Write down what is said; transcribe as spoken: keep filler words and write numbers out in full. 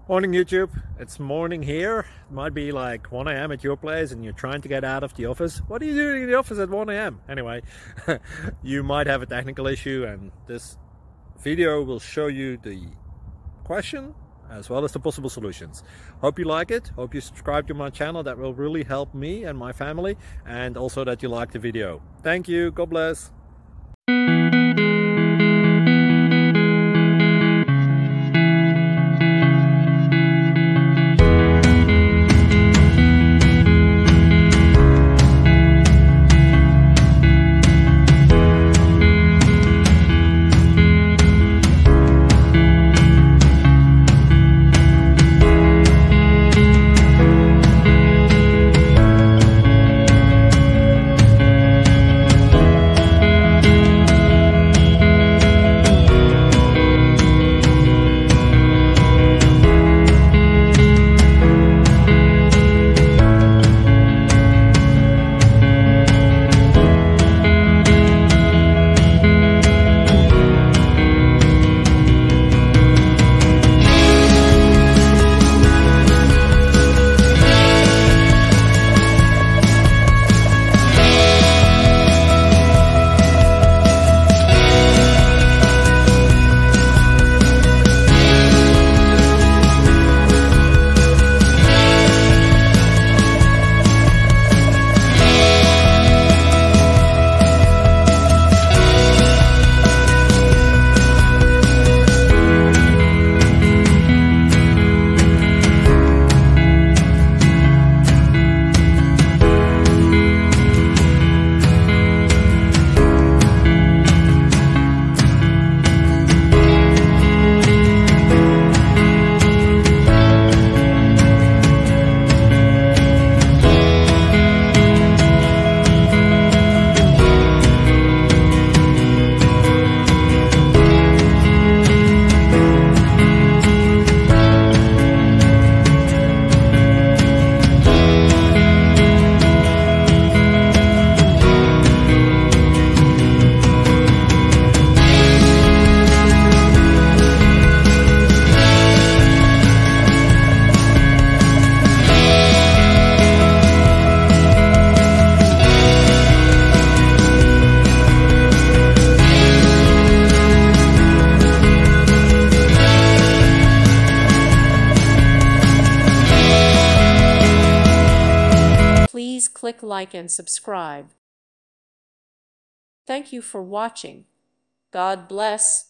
Morning YouTube, it's morning here. It might be like one A M at your place and you're trying to get out of the office. What are you doing in the office at one A M? Anyway, you might have a technical issue and this video will show you the question as well as the possible solutions. Hope you like it, hope you subscribe to my channel. That will really help me and my family, and also that you like the video. Thank you, God bless. Please click like and subscribe. Thank you for watching. God bless.